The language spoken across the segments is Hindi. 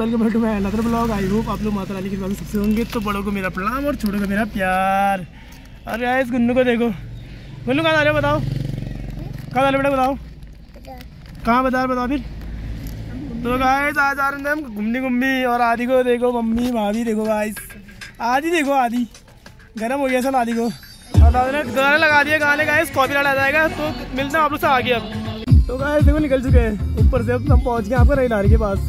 Welcome back to my another blog. I hope आप लोग माता रानी की दुआ से सबसे होंगे। तो बड़ों को मेरा प्रणाम और छोटों को मेरा प्यार। अरे यार इस गुन्नू को देखो, गुन्नू कहाँ जा रहे हो बताओ, कहाँ जा रहे बेटा बताओ, कहाँ बताओ फिर। तो गाइस आज आ रहे हैं हम घूमनी और आदि को देखो, मम्मी भाभी देखो गाइस, आदि देखो, आदि गर्म हो गया सल आदि को। और दादा ने गाने लगा दिए, गाने गाइस कॉपीराइट आ जाएगा। तो मिलते हैं आप लोग से आगे। अब तो गाइस देखो निकल चुके हैं ऊपर से, अब हम पहुँच गए आपको रेल के पास।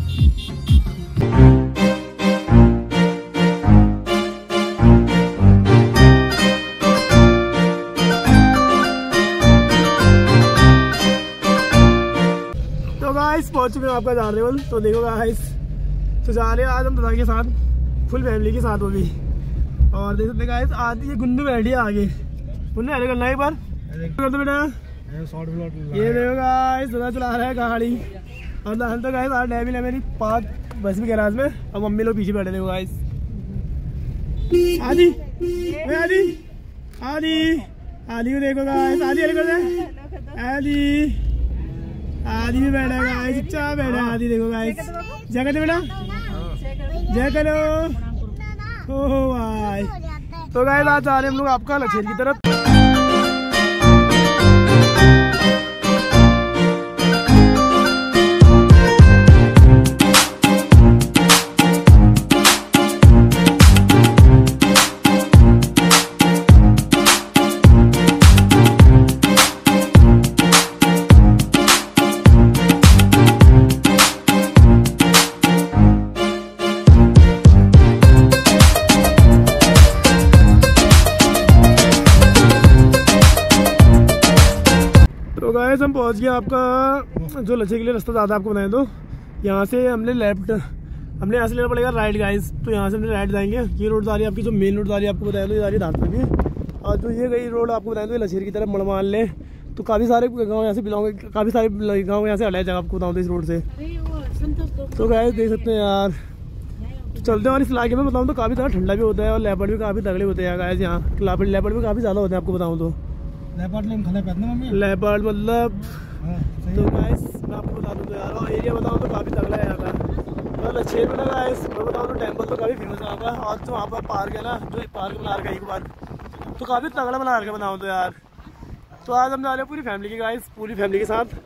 तो गाइस पहुंच चुके हैं आपका जारनेवल। तो देखो गाइस, तो जा रहे हैं आज हम दादा के साथ, फुल फैमिली के साथ वो भी। और देख सकते गाइस आदि ये गुन्नू बैठी है आगे, गुन्नू अरे करना एक बार कर दो बेटा। ये देखो गाइस दादा चला रहा है गाड़ी। और हम तो गाइस आज डेविल है मेरी पार्क बस में गैराज में, और मम्मी लोग पीछे बैठे देखो गाइस। आदि आदि आदि आदि को देखो गाइस, आदि अरे कर दे, आदि आदि भी बैठा है गाइस, अच्छा बैठा है आदि देखो गाइस। जय कर दे बेटा, जय करो। ओह भाई तो गाइस आज आ रहे हम लोग आपका लछेर की तरफ। गाइस हम पहुंच गए आपका जो लच्छे के लिए रास्ता ज़्यादा आपको बताएं तो यहाँ से हमने लेफ्ट, हमने यहाँ से लेना पड़ेगा राइट गाइस। तो यहाँ से हमने राइट जाएंगे। ये रोड जा रही है आपकी, जो मेन रोड जा रही है आपको बताया तो ये जा रही है धानपुर की। और जो ये गई रोड आपको बताएं तो लच्छेर की तरफ मड़मान ले। तो काफ़ी सारे गाँव यहाँ से बिलोंग, काफ़ी सारे गाँव यहाँ से हटाए जाएगा आपको बताऊँ तो इस रोड से। तो गाइस देख सकते हैं यार, चलते हैं। और इस इलाके में बताऊँ तो काफ़ी ज़्यादा ठंडा भी होता है और लेपर्ड भी काफ़ी तगड़े होते हैं गाइस। यहाँ लेपर्ड भी काफ़ी ज़्यादा होते हैं आपको बताऊँ तो। लेपर्ड मतलब तो गाइस मैं आपको बता दूँ तो यार, और एरिया बताऊँ तो काफ़ी तगड़ा है यहाँ का। और लच्छेर में ना गाइस मैं बताऊँ तो टेम्पल तो काफ़ी फेमस है यहाँ का। और जो वहाँ पर पार्क है ना, जो एक पार्क बना रखा है एक बार, तो काफ़ी तगड़ा बना रखा है बताऊँ तो यार। तो आज हम जा रहे हैं पूरी फैमिली की गाइस, पूरी फैमिली के साथ।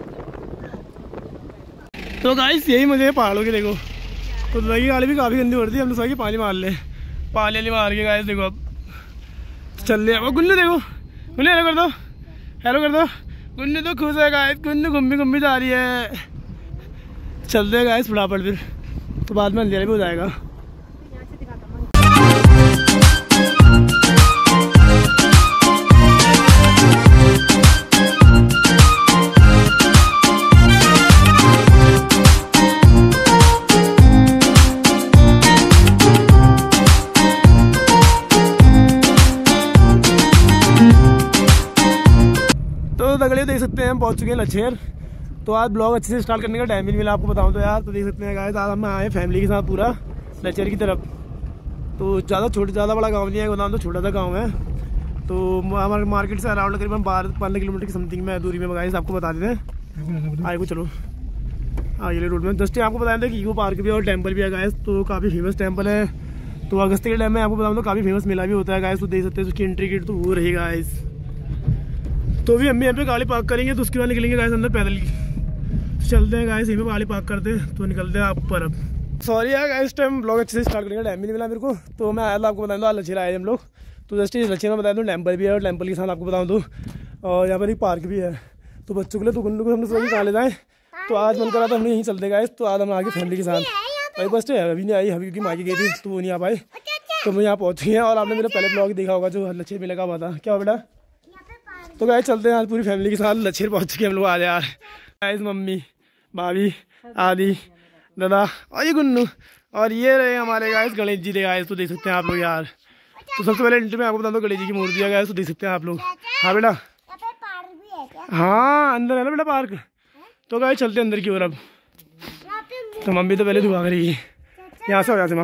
तो गाइस यही मुझे पहाड़ों की देखो, तो लगी गाड़ी भी काफ़ी गंदी हो रही थी, हमने सोचा कि पानी मार ले, पानी मार के गाइस देखो अब चल रहे हैं। गुन्नू देखो, गुन्नू हेलो कर दो, हेलो कर दो। गुन्नू तो खुश है गाइस, गुन्नू घूमी जा रही है। चलते हैं गाइस फटाफट, फिर तो बाद में अंधेरा भी हो जाएगा। तगड़े देख सकते हैं हम पहुंच चुके हैं लच्छेर। तो आज ब्लॉग अच्छे से स्टार्ट करने का टाइम भी नहीं मिला आपको बताऊं तो यार। तो देख सकते हैं गाइस आज हम आए फैमिली के साथ पूरा लच्छेर की तरफ। तो ज़्यादा बड़ा गांव नहीं है बताऊं तो, छोटा सा गांव है। तो हमारे मार्केट से अराउंड करीबन 12-15 किलोमीटर की समथिंग में दूरी में गाइस आपको बता देते हैं। आगे को चलो आगे रोड में जस्ट आपको बता देते हैं कि ईको पार्क भी और टेम्पल भी है गाइस। तो काफ़ी फेमस टेम्पल है। तो अगस्त के टाइम में आपको बताऊँ तो काफ़ी फेमस मेला भी होता है गाइस। तो देख सकते हैं उसकी एंट्री गेट तो वो रही गाइस। तो भी हम यहाँ पे गाड़ी पार्क करेंगे, तो उसके बाद निकलेंगे गाइस अंदर पैदल की। चलते हैं गाइस, यहीं पे गाड़ी पार्क करते हैं तो निकलते हैं आप पर। अब सॉरी यार गाइस टाइम ब्लॉग अच्छे से स्टार्ट करने का टाइम भी नहीं मिला मेरे को। तो मैं आया था आपको बताऊँ तो आज लच्छेर आए हम लोग। तो जस्ट इस लच्छेर में बताया तो टेम्पल भी है, और टेम्पल के साथ आपको बताऊँ तो और यहाँ पर एक पार्क भी है। तो बच्चों के लिए तो गुन्नू को हमने सोचा कहाँ ले जाएँ। तो आज मन करा था हमने यहीं चलते गाइस। तो आज हम आगे फैमिली के साथ। अभी बस अभी नहीं आई, अभी क्योंकि मायके गई थी तो वो नहीं आ पाए। तो मैं यहाँ पहुँच गए हैं। और आपने मेरा पहले ब्लॉग देखा होगा जो लच्छेर मेले का हुआ था। क्या हुआ बेटा? तो गाइस चलते हैं आज पूरी फैमिली के साथ लच्छेर पहुंच के हम लोग आज यार। गाइस मम्मी भाभी आदि दादा और ये गुन्नू, और ये रहे हमारे गाइस गणेश जी थे गाइस। तो देख सकते हैं आप लोग यार। तो सबसे पहले एंट्री में आपको बता दो गणेश जी की मूर्ति है गाइस। तो देख सकते हैं आप लोग। हाँ बेटा, हाँ अंदर है ना बेटा पार्क। तो गाइस चलते हैं अंदर की ओर अब। तो मम्मी तो पहले दुआ करेगी, यहाँ से हो जाते माँ।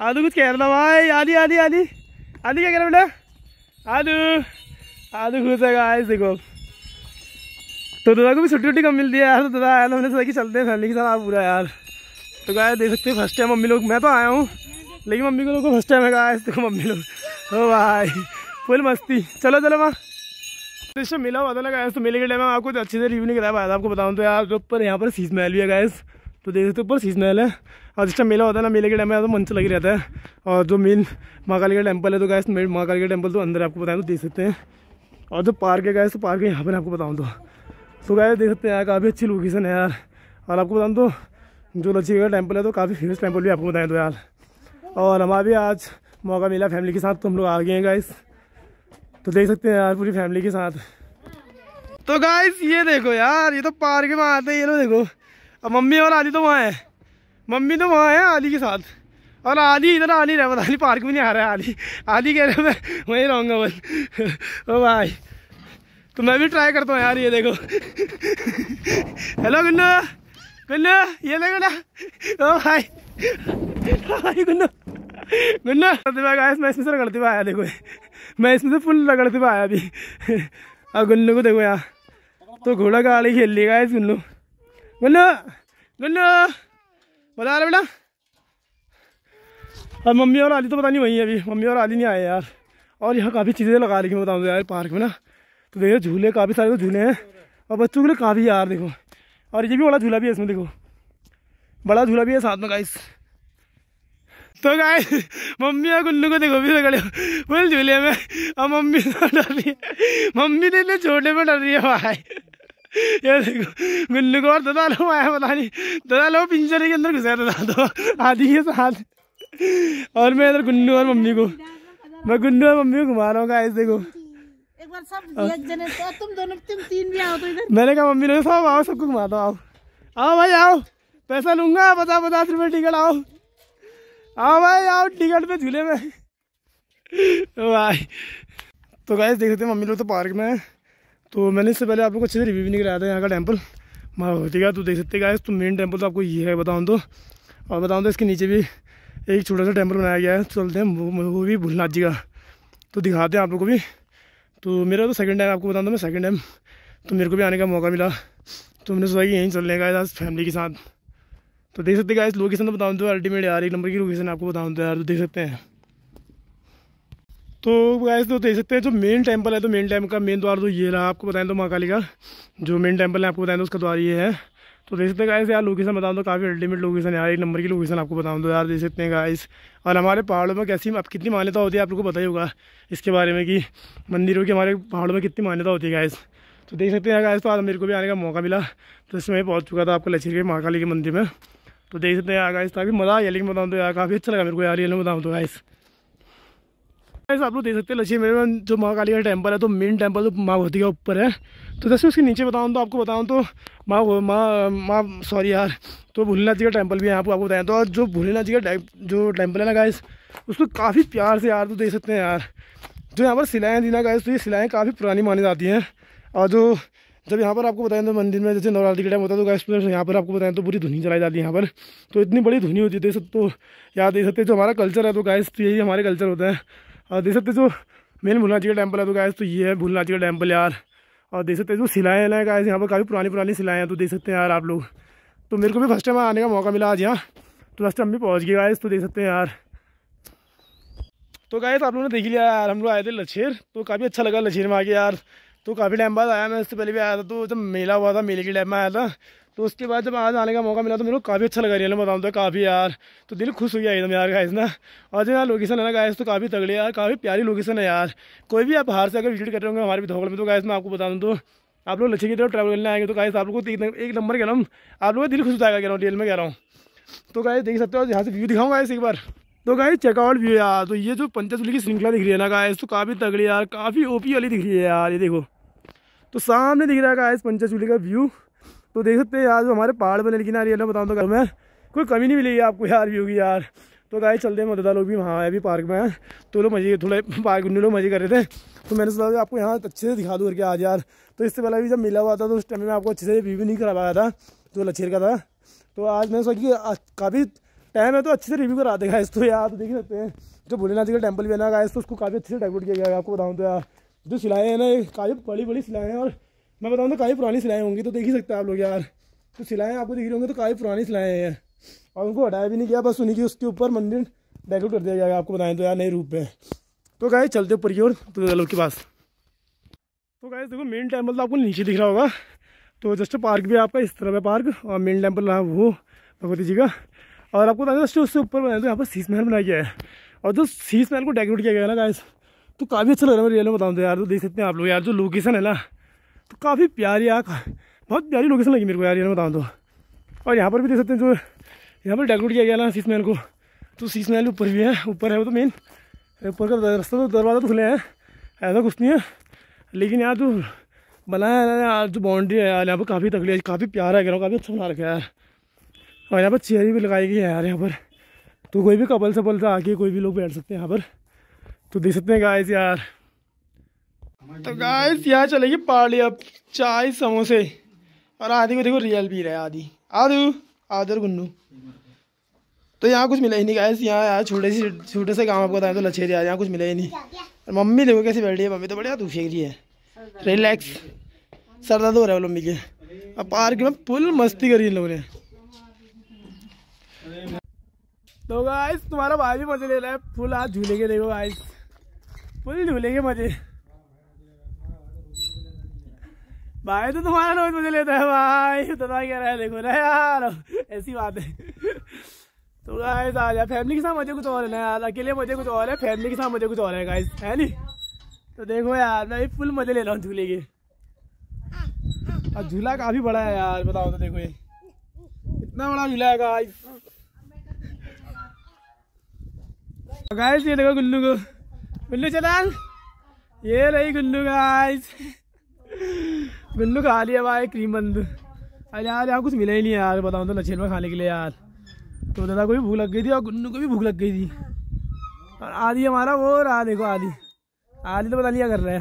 आदू कुछ कह रहा था भाई। आदि आदि आदि आदि क्या कह रहा बेटा? आदू आदू खुश है गाइस देखो। तो दादा को भी छुट्टी वुट्टी कम मिलती है यार, तो दादा आया था, हमने सोचा कि चलते हैं फैमिली के साथ आप पूरा यार। तो गाइस देख सकते हैं फर्स्ट टाइम मम्मी लोग, मैं तो आया हूँ लेकिन मम्मी को लोग को फर्स्ट टाइम है गाइस। देखो मम्मी लोग, ओ भाई फुल मस्ती। चलो चलो माँ, तो मिला हुआ था ना गाइस, तो मेले के टाइम में आपको अच्छे से रिव्यू नहीं कराया पाया था। आपको बताऊँ तो यार ऊपर यहाँ पर शीश महल भी है गाइस, तो देख सकते ऊपर शीश महल है। और जिस टाइम मेला होता है ना, मेले के टाइम में तो मन से लगी रहता है। और जो मेन माँ काली का टेम्पल है, तो गाइस माँ काली का टेम्पल तो अंदर आपको बताएं तो देख सकते हैं। और जो पार्क है गाइस, तो पार्क है यहाँ पर आपको बताऊँ तो गाइस देख सकते हैं यार काफ़ी अच्छी लोकेशन है यार। और आपको बताऊँ तो जो लच्छी का टेम्पल है तो काफ़ी फेमस टेम्पल भी आपको बताएं तो यार। और हमारा भी आज मौका मिला फैमिली के साथ, तो हम लोग आ गए हैं गाइस, तो देख सकते हैं यार पूरी फैमिली के साथ। तो गाइस ये देखो यार, ये तो पार्क में आते हैं ये लोग देखो। अब मम्मी और आदि तो वहाँ है, मम्मी तो वहाँ है आदि के साथ, और आदि इधर आ नहीं रहा, पता नहीं पार्क में नहीं आ रहा है आदि। आदि कह रहे मैं वहीं रहूँगा बस। ओ भाई तो मैं भी ट्राई करता हूँ यार, ये देखो। हेलो गुन्नू, गुन्नू ये देखो ना, ओ भाई भाई गुन्नू गुन्नू गाइस, मैं इसमें से रगड़ते हुए आया देखो, मैं इसमें से फुल रगड़ते हुए आया अभी। और गुन्नू को देखो यार, तो घोड़ा गाड़ी खेल लिया गाइस गुन्नू। गुन्नू गुन्नू बता रहे बेटा। और मम्मी और आदि तो पता नहीं वही है अभी, मम्मी और आदि नहीं आए यार। और यहाँ काफ़ी चीज़ें लगा रही मैं बताऊँ तो यार पार्क में ना, तो देखो झूले काफ़ी सारे तो झूले हैं, और बच्चों के लिए काफ़ी यार देखो। और ये भी बड़ा झूला भी है इसमें देखो, बड़ा झूला भी है साथ में गाइस। तो गाइस मम्मी और गुन्नू को देखो भी रगड़े फुल झूले में, और मम्मी तो डर रही है, मम्मी तो इतने छोटे में डर रही है भाई। ये देखो गुन्नू को और दादा लोग आया, पता नहीं दादा लोग पिंजरे के अंदर घुसा दादा तो आदि के साथ। और मैं इधर गुन्नू और मम्मी को, मैं गुन्नू और मम्मी को घुमा रहा हूँ गाइस देखो। एक बार सब एक जने तो तुम दोनों तुम तीन भी आओ तो इधर। मैंने कहा मम्मी ने सब आओ, सबको घुमाता हूँ, आओ भाई आओ, पैसा लूंगा 50-50 रुपये टिकट, आओ आओ भाई आओ टिकट पे झूले में। भाई तो गाइस देख सकते हैं मम्मी लोग तो पार्क में है। तो मैंने इससे पहले आप लोग को अच्छे से रिव्यू भी नहीं कराया था यहाँ का टेम्पल माँ होती का। तो देख सकते गाइस, तो मेन टेम्पल तो आपको ये है बताऊँ तो, और बताऊँ तो इसके नीचे भी एक छोटा सा टेम्पल बनाया गया है, चलते हैं वो भी भोलेनाथ जी का, तो दिखाते हैं आप लोग को भी। तो मेरा तो सेकंड टाइम, आपको बताऊँ तो मैं सेकंड टाइम तो मेरे को भी आने का मौका मिला, तो मैंने सोचा कि यहीं चलने का आज फैमिली के साथ। तो देख सकते हैं गाइस लोकेशन तो बताऊँ तो अल्टीमेट यार, एक नंबर की लोकेशन आपको बताऊँ तो यार, तो देख सकते हैं। तो गाइस तो देख सकते हैं जो मेन टेम्पल है, तो मेन टेम्पल का मेन द्वार तो ये रहा, आपको बताएं तो माँ काली का जो मेन टेम्पल है आपको बताएं तो उसका द्वार ये है। तो देख सकते हैं गाइस यार लोकेशन बताऊँ तो काफ़ी अल्टीमेट लोकेशन है यार, एक नंबर की लोकेशन आपको बताऊँ तो यार, देख सकते हैं गाइस। और हमारे पहाड़ों में कैसी अब कितनी मान्यता होती है आप लोग को पता ही होगा इसके बारे में, कि मंदिरों की हमारे पहाड़ों में कितनी मान्यता होती है गाइस। तो देख सकते हैं गाइस, तो आज मेरे को भी आने का मौका मिला, तो इसमें पहुँच चुका था आपको लच्छी के माँ काली के मंदिर में। तो देख सकते हैं यार गाइस, काफ़ी मज़ा आया, लेकिन बताऊँ तो यार काफ़ी अच्छा लगा मेरे को यार, ये बताऊँ तो गाइस। आप लोग देख सकते हैं लच्छी में जो माँ काली का टेम्पल है, तो मेन टेम्पल तो माँ भगवती का ऊपर है। तो जैसे उसके नीचे बताऊँ तो आपको बताऊँ तो माँ सॉरी यार, तो भोलेनाथ जी का टेम्पल भी है आपको बताएं तो। और जो भोलेनाथ जी का जो टेम्पल है ना गाइस, उसको काफ़ी प्यार से यार तो देख सकते हैं यार, जो यहाँ पर शिलाएँ थी ना गाइस, तो ये शिलाएँ काफ़ी पुरानी मानी जाती हैं। और जो जब यहाँ पर आपको बताएं तो मंदिर में जैसे नवरात्रि का टाइम होता है, तो गाइस यहाँ पर आपको बताएं तो पूरी धुनी चलाई जाती है यहाँ पर, तो इतनी बड़ी धुनी होती है देख सकते। तो यार देख सकते जो हमारा कल्चर है तो गाइस, तो यही हमारे कल्चर होता है। और देख सकते जो मेन भोलेनाथ जी का टेम्पल है तो गाइस, तो ये है भोलेनाथ जी का टेम्पल यार। और देख सकते जो शिलाएँ हैं गाइस, यहाँ पर काफ़ी पुरानी शिलाएँ हैं, तो देख सकते हैं यार आप लोग। तो मेरे को भी फर्स्ट टाइम आने का मौका मिला आज यहाँ, तो फर्स्ट टाइम भी पहुँच गए गाइस, तो देख सकते हैं यार। तो गाइस आप लोगों ने देख लिया यार, हम लोग आए थे लच्छेर, तो काफ़ी अच्छा लगा लच्छेर में आके यार। तो काफ़ी टाइम बाद आया मैं, इससे पहले भी आया था, तो जब मेला हुआ था मेले के टाइम में आया था, तो उसके बाद जब आज आने का मौका मिला तो मेरे को काफ़ी अच्छा लगा रियल में बताऊँ तो काफ़ी यार, तो दिल खुश हो गया एकदम यार गाइस ना। और जो यार लोकेशन है ना गाइस, तो काफ़ी तगड़ी यार, काफ़ी प्यारी लोकेशन है यार। कोई भी आप बाहर से अगर विजिट कर रहे होंगे हमारे पिथौरागढ़ में, तो गाइस मैं आपको बता दूँ तो आप लोग लच्छी की तरफ ट्रैवल करने आएंगे तो गाइस आप लोग को एक नंबर कह रहा हूँ, आप लोगों का दिल खुश हो जाएगा, कह रहा हूँ रियल में कह रहा हूँ। तो गाइस देख सकते हो, यहाँ से व्यू दिखाऊँ गाइस एक बार, तो गाइस चेकआउट व्यू यार। तो ये जो पंचचूली की श्रृंखला दिख रही है ना गाइस, तो काफ़ी तगड़ी यार, काफ़ी ओपी वाली दिख रही है यार, ये देखो तो सामने दिख रहा है गाइस पंचचूली का व्यू। तो देख सकते हैं यार जो हमारे पहाड़ बने, लेकिन यार ये बताऊँ तो घर में कोई कमी नहीं मिलेगी आपको यार व्यू की यार। तो गाइस चलते हैं, मददा लोग भी वहाँ है अभी पार्क में है, तो लोग मजे थोड़े पार्क लोग मजे कर रहे थे, तो मैंने सोचा आपको यहाँ अच्छे से दिखा दूँ करके आज यार। तो इससे पहले भी जब मिला हुआ था तो उस टाइम में आपको अच्छे से रिव्यू नहीं करा पाया था जो लच्छेर का था। तो आज मैंने सोचा कि काफ़ी टाइम है तो अच्छे से रिव्यू करा देगा इस तो यार। तो देख सकते हैं जो भोलेनाथ जी का टेम्पल भी है ना गाइस, तो उसको काफ़ी अच्छे से डेकोरेट किया गया है। आपको बताऊँ तो यार जो सिलाएँ हैं ना काफ़ी बड़ी बड़ी सिलाएँ हैं, और मैं बताऊँ तो काफ़ी पुरानी सिलाएँ होंगी। तो देख ही सकते हैं आप लोग यार, तो सिलाएँ आपको दिख रही होंगे तो काफ़ी पुरानी सिलाएँ हैं, और उनको हटाया भी नहीं गया, बस उन्हीं की उसके ऊपर मंदिर डेकोरेट कर दिया गया है। आपको बताएं तो यार नए रूप में। तो गाइस चलते ऊपर की ओर तो लोग के पास। तो गाइस देखो मेन टेम्पल तो आपको नीचे दिख रहा होगा, तो जस्ट पार्क भी आपका इस तरफ है पार्क, और मेन टेम्पल रहा वो भगवती जी का। और आपको बताया जस्ट उससे ऊपर बनाया तो यहाँ पर शीश महल बनाया गया है, और जो शीश महल को डेकोरेट किया गया है ना गाइस, तो काफ़ी अच्छा लग रहा है। मैं रियल में बताऊँ तो यार, तो देख सकते हैं आप लोग यार जो लोकेशन है ना, तो काफ़ी प्यारी यार, बहुत प्यारी लोकेशन लगी मेरे को यार रियल में बताऊँ तो। और यहाँ पर भी देख सकते हैं जो यहाँ पर डेकोरेट किया गया ना शीश महल को, तो शीश महल ऊपर भी है, ऊपर है वो तो मेन ऊपर का रास्ता, तो दरवाज़ा तो खुले हैं, ऐसा कुछ नहीं है। लेकिन यहाँ जो बनाया है यार, जो बाउंड्री है यार यहाँ पर काफ़ी तगड़ी है, काफ़ी प्यारा है, काफ़ी अच्छा बना रखा है यार। और यहाँ पर चेयर भी लगाई गई है यार यहाँ पर, तो कोई भी कपल सपल से आके कोई भी लोग बैठ सकते हैं यहाँ पर। तो देख सकते हैं गाइस यार। तो गाइस यहाँ चलेगी पार्टी अब, चाय समोसे, और आदि को देखो रियल पी रहा है, आदि आदर गुन्नू। तो यहाँ कुछ मिला ही नहीं गाइस, यहाँ यार छोटे से गाँव आपको बताएं तो लछेरी यार, यहाँ कुछ मिला ही नहीं। और मम्मी देखो कैसी बैठी है, मम्मी तो बढ़िया धूप सेक रही है, रिलैक्स, सर दर्द हो रहा है मम्मी के। अब पार्क में फुल मस्ती करी इन लोगों ने। तो गाइस तुम्हारा भाई भी मजे ले रहा है फुल, आज झूले के देखो गाइस, फुल झूले के मजे। भाई तो तुम्हारा रोज मजे लेता है भाई, तो कह रहा है देखो ना यार, ऐसी बात है। तो गाइस आ जाए, फैमिली के साथ मजे कुछ और है ना यार, अकेले मजे कुछ और है, फैमिली के साथ मजे कुछ और है गाइस, है नहीं। तो देखो यार मैं फुल मजे ले रहा हूँ झूले के, और झूला काफी बड़ा है यार, बताओ तो देखो ये इतना बड़ा झूला है गाइस। गाइस ये देखो गुल्लू को, गुल्लू चलाल, ये रही गुल्लू गाइस, गुल्लू खा लिया भाई क्रीम बंद। अरे यार यहाँ कुछ मिला ही नहीं यार, बताऊँ तो लछेल में खाने के लिए यार। तो दादा को भी भूख लग गई थी और गुन्नू को भी भूख लग गई थी, और आदि हमारा वो रहा देखो, आदि तो पता नहीं क्या कर रहा है।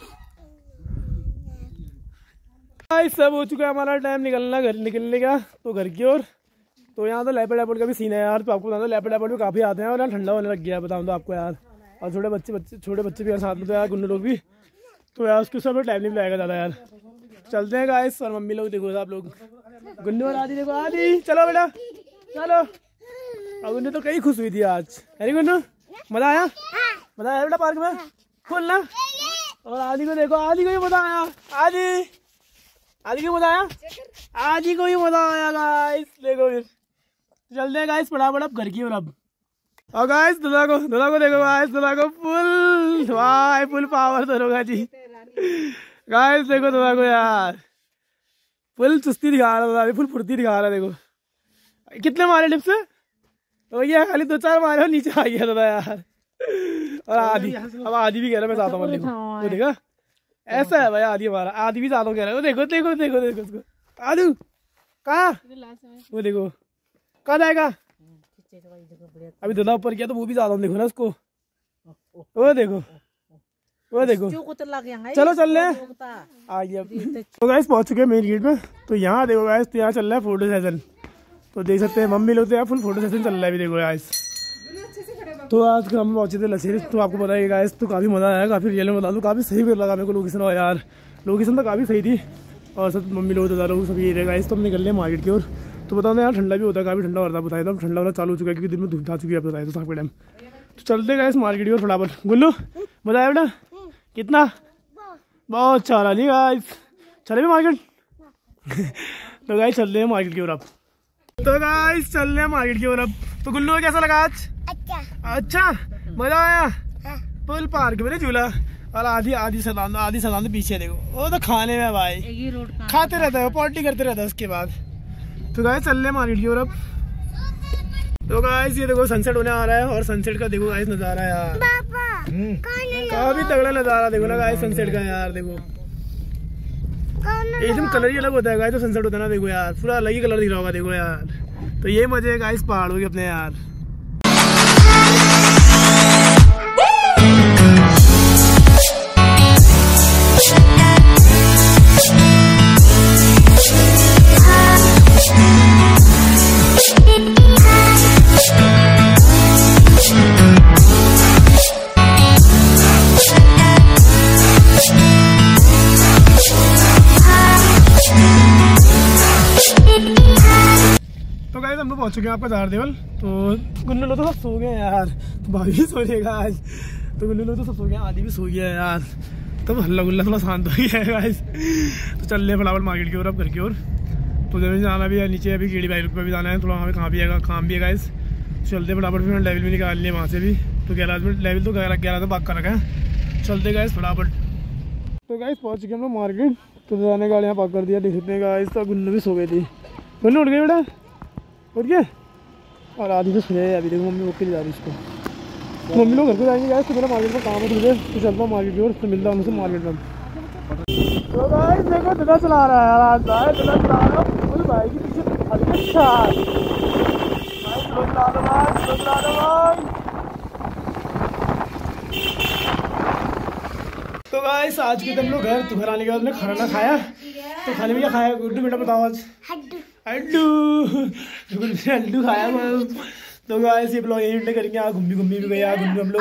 भाई सब हो चुका है हमारा टाइम निकलने का, तो घर की ओर। तो यहाँ तो लेपर्ड एयरपोर्ट का भी सीन है यार, तो आपको बता दो लेपर्ड एयरपोर्ट में काफ़ी आते हैं, और यहाँ ठंडा होने लग गया है बताऊँ तो आपको यार। और छोटे बच्चे भी यार साथ में, तो यार गुन्नू लोग भी, तो यार उसके साथ टाइम नहीं लगाएगा ज़्यादा यार। चलते हैं गाइस, और मम्मी लोग देखो आप लोग, गुन्नू और आदि देखो, आदि चलो बेटा चलो। और गुन्नू तो कई खुश हुई थी आज, अरे गुन्नू मजा आया बेटा पार्क में फुल ना। और आदि को देखो, आदि को भी मजा आया, आदि को मजा आया, आदि को भी मजा आया गाइस देखो। फिर चलते हैं गाइस फटाफट घर की ओर अब। और गाइस दादा को देखो गाइस, दादा को फुल पावर दरोगा जी गाइस, देखो दादा को यार फुल चुस्ती दिखा रहा है, फुल फुर्ती दिखा रहा है। देखो कितने मारे टिप्स, तो ये खाली 2-4 मारे और नीचे आ गया दादा यार। और आदि अब आदि भी कह रहा है मैं चाहता हूँ, देखो देखा ऐसा है भाई, आदि हमारा आदि भी चाहता हूँ कह रहा है। देखो उसको, आदि कहाँ, वो देखो कहाँ जाएगा। अभी दादा ऊपर किया तो वो भी चाहता हूँ, देखो ना उसको, वो देखो चलो चल रहे हैं आइए। तो गाइस पहुंच चुके हैं मेन गेट में। तो यहाँ देखो गाइस, तो यहाँ चल रहा है फोटो सेशन, तो देख सकते हैं मम्मी लोग तो यहाँ फुल फोटो सेशन चल रहा है अभी देखो गाइस। तो आज हम पहुंचे थे लसेरी, तो आपको पता है गाइस, तो काफ़ी मज़ा आया, काफ़ी रियल में बता दूँ, काफ़ी सही लगा मेरे को लोकेशन। और यार लोकेशन तो काफ़ी सही थी, और सब मम्मी लोग दादा लोग सब ये रहे गाइस। तो हम निकल रहे हैं मार्केट की ओर। तो बताओ यार ठंडा भी होता है, काफ़ी ठंडा हो रहा था, बताया था ठंडा होना चालू हो चुका है क्योंकि दिन में धूप आ चुकी है, बताया तो साफ टाइम। तो चलते गाइस मार्केट की ओर फटाफट। गुल्लू मज़ा आया बेटा, कितना बहुत अच्छा रहा नहीं गाइस, चले भी मार्केट। तो गाइस चल रहे हैं मार्केट की ओर अब। तो गाइस चल रहे हैं मार्केट की ओर अब। तो गुल्लू को कैसा लगा आज? अच्छा मजा आया, फुल पार्क में झूला। और आधी सलाम पीछे देखो, वो तो खाने में भाई खाते रहता है, पार्टी करते रहता है उसके बाद। तो गाइस चल रहे हैं मार्केट की ओर अब। तो गाइस ये देखो सनसेट होने आ रहा है, और सनसेट का देखो गाइस नजारा यार, काफी तगड़ा नजारा देखो ना गाइस सनसेट का यार। देखो एकदम कलर ही अलग होता है गाइस, तो सनसेट होता है ना देखो यार, पूरा अलग ही कलर दिख रहा होगा देखो यार। तो ये मजे है गाइस पहाड़ों के अपने यार। गाइस हम लोग पहुंच चुके हैं आपका जारदेवल। तो गुन्नू लोग तो सब सो गए हैं यार, तो भाभी भी सो जाएगा आज। तो गुन्नू लोग तो सब सो गए, आदि भी सो गया है यार, तब हल्ला गुल्ला थोड़ा शांत हो गया है गाइस। तो चल रहे फटाफट मार्केट की ओर, अब घर की ओर। तो जब जाना भी है नीचे, अभी कीड़ी बाइक पर भी जाना है, थोड़ा वहाँ पे काम भी है गाइस। चलते फटाफट, फिर लेवल भी निकाल लिए वहाँ से भी। तो 11 मिनट लेवल तो 11 तो बाग का रखा है। चलते गाइस फटाफट। तो गाइस पहुँच चुके हम लोग मार्केट। तो जाने गाड़ियाँ पार्क कर दिया, देख सकते हैं गाइस। तो गुन्नू भी सो गई थी, गुन्नू उठ गई बेटा, उठ गया। और आदि तो सोया है अभी, देखो मम्मी ओके जा रही इसको। मम्मी लोग घर को जाएंगे गाइस, तो मेरा मार्केट में काम है थोड़ी देर, तो चलता हूँ मार्केट की ओर। तो मिलता हूँ उनसे मार्केट में। तो गाइस देखो दुल्हा चला रहा है यार, दुल्हा चला रहा है फुल भाई के पीछे। तो गाइस आज के हम लोग घर, तो घर आने के बाद हमने खाना ना खाया। तो खाने में क्या खाया गुड्डू बेटा बताओ आज? हड्डू खाया। तो गाइस ये ब्लॉग यही करेंगे, आज घूमी भी गए यार गुड्डू हम लोग।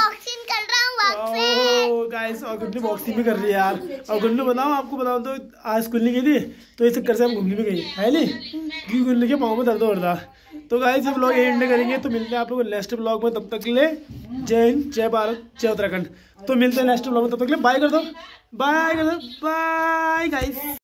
गाइस और गुड्डू बॉक्सिंग भी कर रही है यार। और गुड्डू बताओ, आपको बताओ तो आज स्कूल नहीं गई थी, तो इस चक्कर से हम घूमने भी गई है नहीं, क्योंकि गुड्डू के पाँव में दर्द हो रहा था। तो गाइस ये ब्लॉग यही एंड करेंगे। तो मिलते हैं आप लोग नेक्स्ट ब्लॉग में, तब तक के लिए जय हिंद, जय भारत, जय उत्तराखंड। तो मिलते हैं नेक्स्ट ब्लॉग में, तब तक के लिए बाय कर दो, बाय कर दो, बाय गाइस।